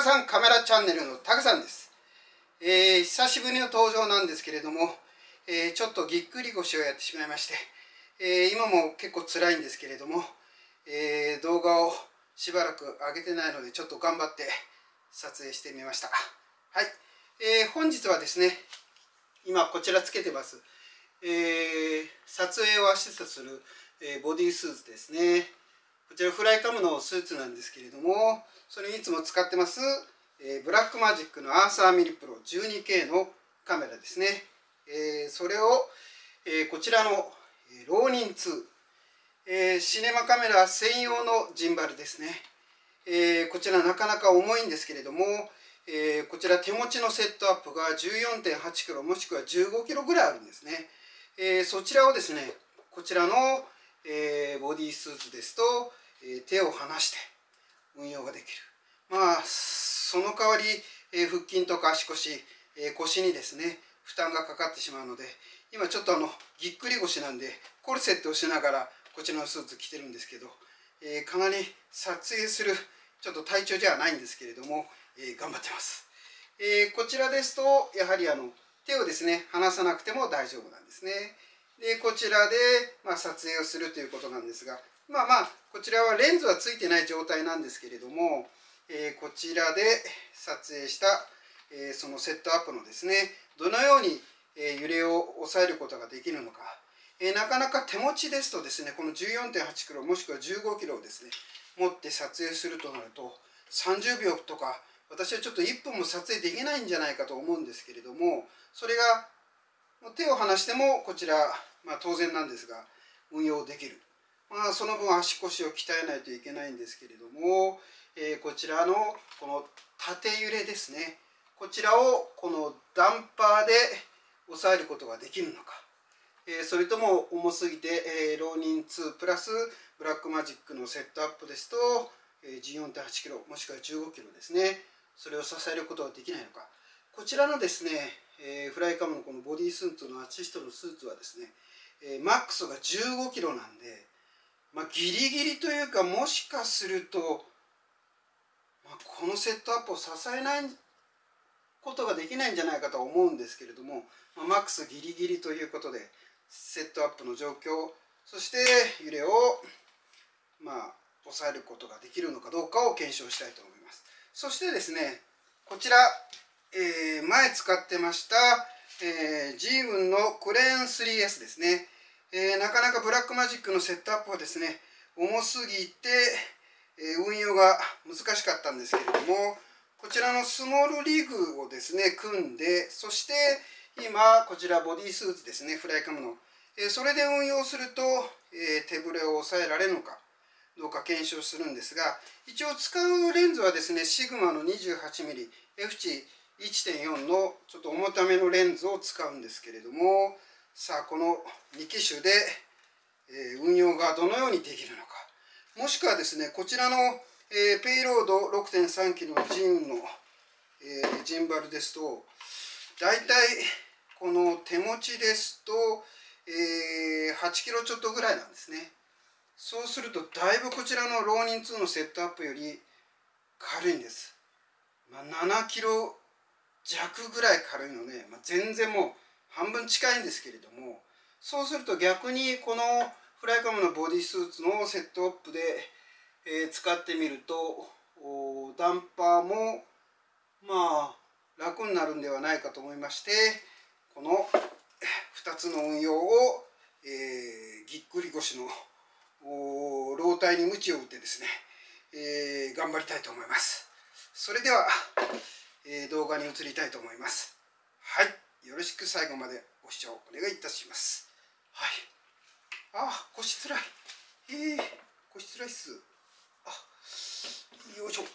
さんカメラチャンネルのタカさんです。久しぶりの登場なんですけれども、ちょっとぎっくり腰をやってしまいまして、今も結構辛いんですけれども、動画をしばらく上げてないのでちょっと頑張って撮影してみました。はい、本日はですね、今こちらつけてます、撮影をアシストする、ボディースーツですね。こちらフライカムのスーツなんですけれども、それにいつも使ってます、ブラックマジックのアーサーミリプロ 12K のカメラですね。それを、こちらのローニン2、シネマカメラ専用のジンバルですね。こちらなかなか重いんですけれども、こちら手持ちのセットアップが 14.8 キロもしくは15キロぐらいあるんですね。そちらをですね、こちらの、ボディースーツですと、手を離して運用ができる。その代わり、腹筋とか足腰、腰にですね負担がかかってしまうので、今ちょっとぎっくり腰なんでコルセットをしながらこちらのスーツ着てるんですけど、かなり撮影するちょっと体調じゃないんですけれども、頑張ってます。こちらですとやはり手をですね離さなくても大丈夫なんですね。でこちらで、撮影をするということなんですが、こちらはレンズはついてない状態なんですけれども、こちらで撮影した、そのセットアップのですね、どのように、揺れを抑えることができるのか、なかなか手持ちですとですね、この 14.8 キロもしくは15キロをですね持って撮影するとなると30秒とか、私はちょっと1分も撮影できないんじゃないかと思うんですけれども、それが手を離してもこちら、当然なんですが運用できる。その分足腰を鍛えないといけないんですけれども、こちらのこの縦揺れですね、こちらをこのダンパーで抑えることができるのか、それとも重すぎて、ローニン2プラスブラックマジックのセットアップですと 14.8 キロもしくは15キロですね、それを支えることができないのか。こちらのですね、フライカムのこのボディースーツのアシストのスーツはですね、マックスが15キロなんで、ギリギリというか、もしかすると、このセットアップを支えないことができないんじゃないかと思うんですけれども、マックスギリギリということでセットアップの状況、そして揺れを抑えることができるのかどうかを検証したいと思います。そしてですね、こちら、前使ってました、ジーウンのクレーン 3S ですね。なかなかブラックマジックのセットアップはですね重すぎて、運用が難しかったんですけれども、こちらのスモールリグをですね組んで、そして今こちらボディースーツですね、フライカムの、それで運用すると、手ぶれを抑えられるのかどうか検証するんですが、一応使うレンズはですねシグマの 28mm F 値 1.4 のちょっと重ためのレンズを使うんですけれども、さあこの2機種で、運用がどのようにできるのか、もしくはですねこちらの、ペイロード 6.3 キロのジンの、ジンバルですと、だいたいこの手持ちですと、8キロちょっとぐらいなんですね。そうするとだいぶこちらのローニン2のセットアップより軽いんです。7キロ弱ぐらい軽いので、全然もう半分近いんですけれども、そうすると逆にこのフライカムのボディスーツのセットアップで、使ってみるとダンパーも楽になるんではないかと思いまして、この2つの運用を、ぎっくり腰の老体に鞭を打ってですね、頑張りたいと思います。それでは、動画に移りたいと思います。はい、よろしく最後までご視聴お願いいたします。はい。腰つらい。腰つらいっす。よいしょ。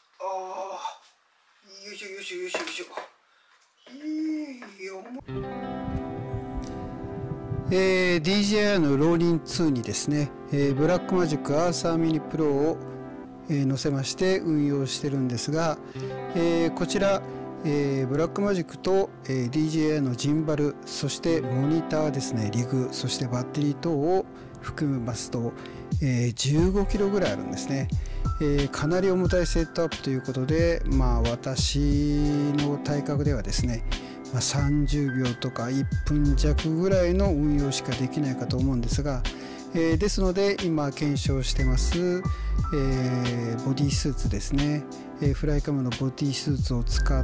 よいしょよいしょよいしょよいしょ。DJI のローリン2にですね、ブラックマジックアーサーミニプロを、載せまして運用してるんですが、こちら、ブラックマジックと、DJI のジンバル、そしてモニターですね、リグ、そしてバッテリー等を含めますと、15キロぐらいあるんですね。 かなり重たいセットアップということで、私の体格ではですね、30秒とか1分弱ぐらいの運用しかできないかと思うんですが、ですので今検証してます、ボディスーツですね、フライカムのボディスーツを使って、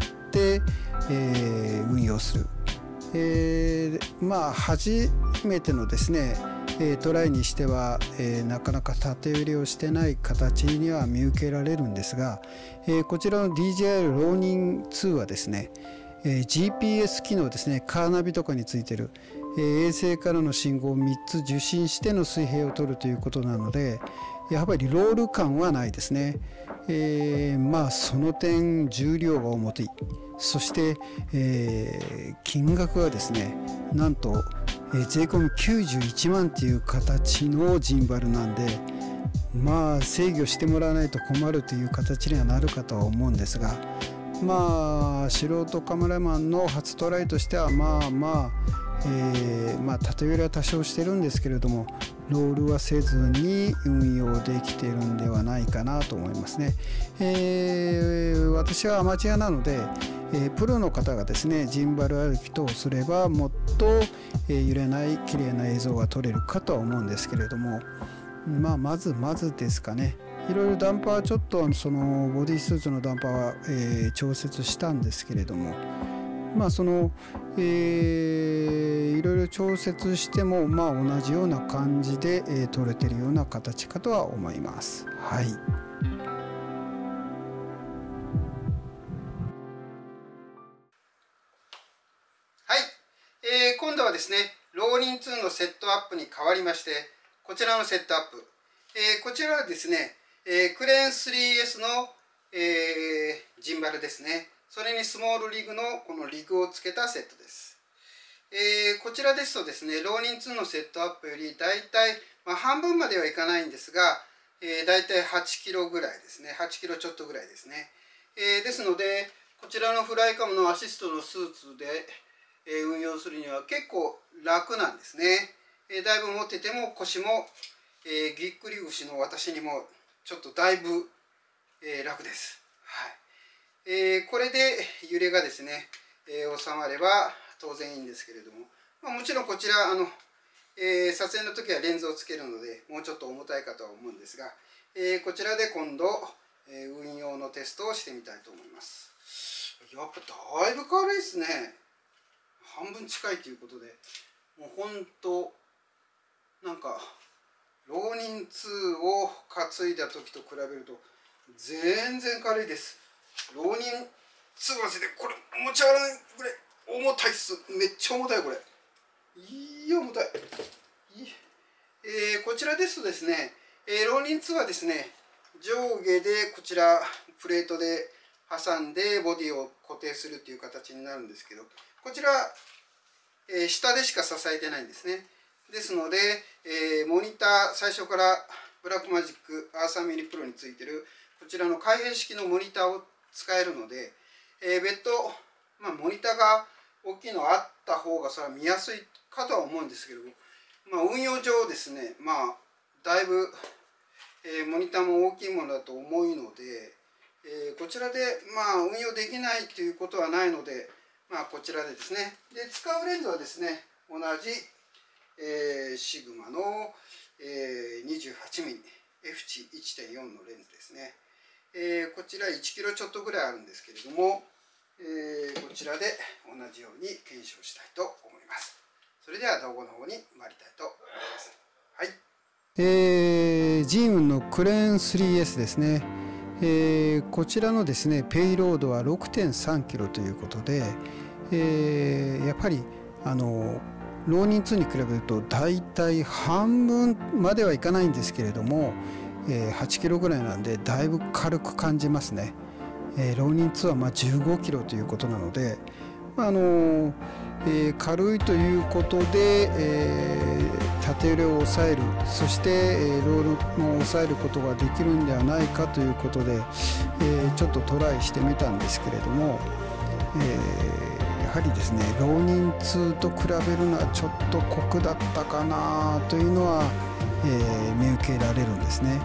運用する、初めてのですねトライにしては、なかなか縦揺れをしてない形には見受けられるんですが、こちらの DJI ローニン2はですね、GPS 機能ですね、カーナビとかについてる、衛星からの信号を3つ受信しての水平を取るということなので、やっぱりロール感はないですね。その点重量が重い、そして、金額はですねなんと、税込み91万という形のジンバルなんで、制御してもらわないと困るという形にはなるかとは思うんですが、素人カメラマンの初トライとしては縦揺れは多少してるんですけれども、ロールはせずに運用できているんではないかなと思いますね。私はアマチュアなので、プロの方がですねジンバル歩きとすればもっと、揺れない綺麗な映像が撮れるかとは思うんですけれども、まずですかね。いろいろダンパーちょっとそのボディスーツのダンパーは、調節したんですけれども、いろいろ調節しても同じような感じで、撮れてるような形かとは思います。はい。今度はですねローニン2のセットアップに変わりまして、こちらのセットアップ、こちらはですね、クレーン 3S の、ジンバルですね。それにスモールリグのこのリグをつけたセットです。こちらですとですね、ローニン2のセットアップよりだいたい、半分まではいかないんですが、だいたい8キロぐらいですね。8キロちょっとぐらいですね。ですので、こちらのフライカムのアシストのスーツで、運用するには結構楽なんですね。だいぶ持ってても腰も、ぎっくり腰の私にもちょっとだいぶ、楽です。はい。これで揺れがですね、収まれば当然いいんですけれども、もちろんこちら撮影の時はレンズをつけるのでもうちょっと重たいかとは思うんですが、こちらで今度、運用のテストをしてみたいと思います。やっぱだいぶ軽いですね。半分近いということで、もうほんとなんかローニン2を担いだ時と比べると全然軽いです。ローニン2はですね、これ持ち上がらないぐらい重たいっす。めっちゃ重たいこれ。いや重たい。こちらですとですね、ローニン2はですね、上下でこちらプレートで挟んでボディを固定するっていう形になるんですけど、こちら、下でしか支えてないんですね。ですので、モニター、最初からブラックマジックアーサーミニプロについてるこちらの開閉式のモニターを使えるので、別途、モニターが大きいのあった方がそれは見やすいかとは思うんですけども、運用上ですね、だいぶ、モニターも大きいものだと思うので、こちらで運用できないということはないので、こちらでですね、で使うレンズはですね、同じ、シグマの、28mm F 値 1.4 のレンズですね。こちら1キロちょっとぐらいあるんですけれども、こちらで同じように検証したいと思います。それでは動画の方に参りたいと思います。はい。ジームのクレーン 3S ですね。こちらのですねペイロードは 6.3 キロということで、やっぱりローニン2に比べるとだいたい半分まではいかないんですけれども、8キロぐらいなんでだいぶ軽く感じますね。ローニン2は15キロということなので、軽いということで、縦揺れを抑える、そして、ロールも抑えることができるんではないかということで、ちょっとトライしてみたんですけれども、やはりですねローニン2と比べるのはちょっと酷だったかなというのは、見受けられるんですね。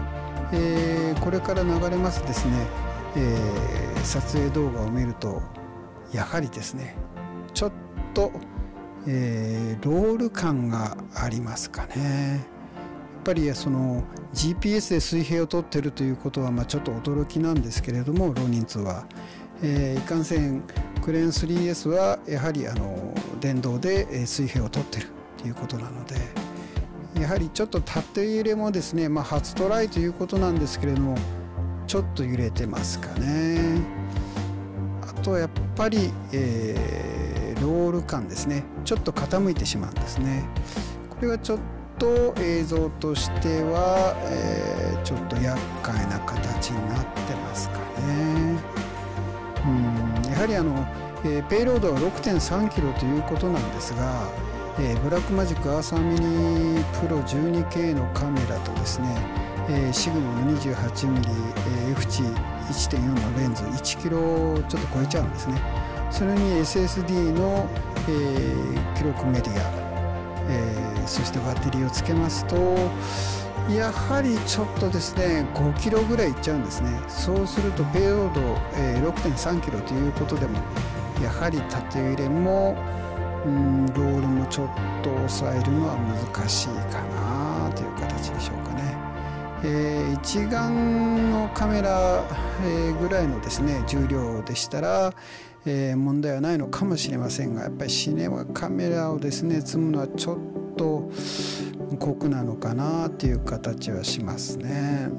これから流れますですね、撮影動画を見るとやはりですねちょっと、ロール感がありますかね。やっぱりその GPS で水平を取ってるということはちょっと驚きなんですけれども、ローニン2は、いかんせんクレーン 3S はやはり電動で水平を取ってるということなので、やはりちょっと縦揺れもですね、初トライということなんですけれどもちょっと揺れてますかね。あとやっぱり、ロール感ですね、ちょっと傾いてしまうんですね。これはちょっと映像としては、ちょっと厄介な形になってますかね。やはりペイロードは 6.3 キロということなんですが、ブラックマジックアーサーミニプロ 12K のカメラとですね、シグマの 28mm F 値 1.4 のレンズ1キロちょっと超えちゃうんですね。それに SSD の、記録メディア、そしてバッテリーをつけますとやはりちょっとですね5キロぐらいいっちゃうんですね。そうするとペイロード、6.3 キロということでもやはり縦揺れもロールもちょっと抑えるのは難しいかなという形でしょうかね。一眼のカメラ、ぐらいのですね重量でしたら、問題はないのかもしれませんが、やっぱりシネマカメラをですね積むのはちょっと酷なのかなという形はしますね。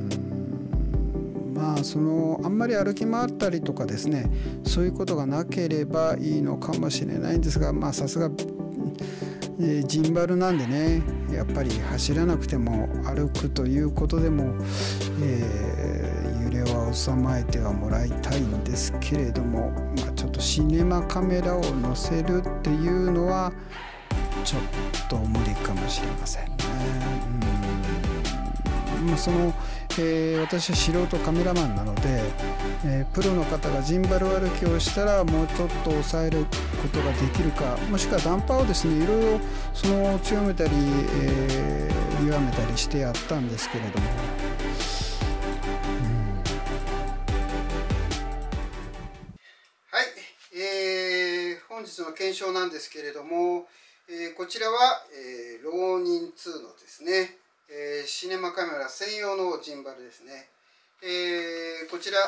あんまり歩き回ったりとかですねそういうことがなければいいのかもしれないんですが、さすがジンバルなんでね、やっぱり走らなくても歩くということでも、揺れは収まえてはもらいたいんですけれども、ちょっとシネマカメラを載せるっていうのはちょっと無理かもしれませんね。私は素人カメラマンなので、プロの方がジンバル歩きをしたらもうちょっと抑えることができるか、もしくはダンパーをですねいろいろ強めたり、弱めたりしてやったんですけれども、はい、本日の検証なんですけれども、こちらは、ローニン2のですねシネマカメラ専用のジンバルですね。こちら、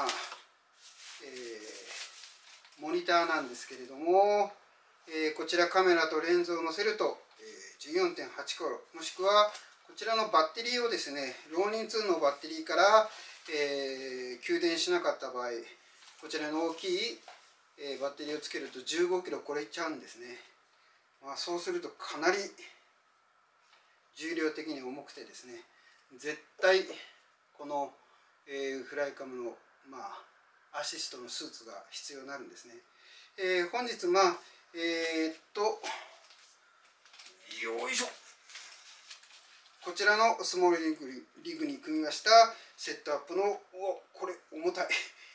モニターなんですけれども、こちらカメラとレンズを載せると、14.8 コロ、もしくはこちらのバッテリーをですね、ローニン2のバッテリーから、給電しなかった場合、こちらの大きい、バッテリーをつけると15キロこれいっちゃうんですね。そうするとかなり重量的に重くてですね、絶対この、フライカムの、アシストのスーツが必要になるんですね。本日よいしょ、こちらのスモールリグに組みましたセットアップのこれ重たい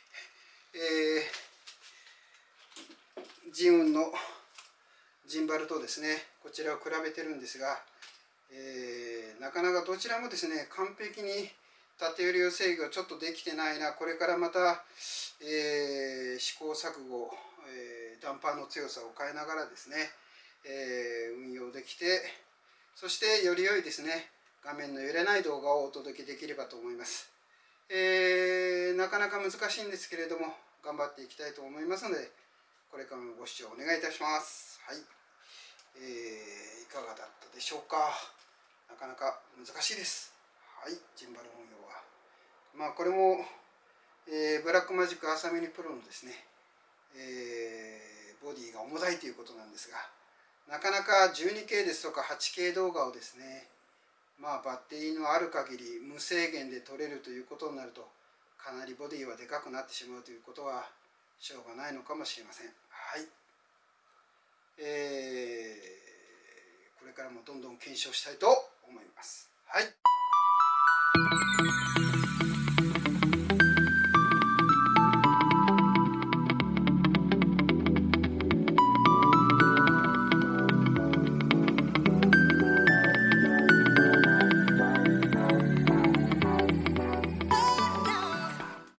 ジウンのジンバルとですねこちらを比べてるんですが、なかなかどちらもですね完璧に縦揺れを制御ちょっとできてないな。これからまた、試行錯誤、ダンパーの強さを変えながらですね、運用できて、そしてより良いですね画面の揺れない動画をお届けできればと思います。なかなか難しいんですけれども頑張っていきたいと思いますので、これからもご視聴お願いいたします。はい、いかがだったでしょうか。なかなか難しいです。はい、ジンバル運用は。これも、ブラックマジックアーサーミニプロのですね、ボディが重たいということなんですが、なかなか 12K ですとか 8K 動画をですね、バッテリーのある限り無制限で撮れるということになると、かなりボディはでかくなってしまうということはしょうがないのかもしれません。はい。これからもどんどん検証したいと思います。はい。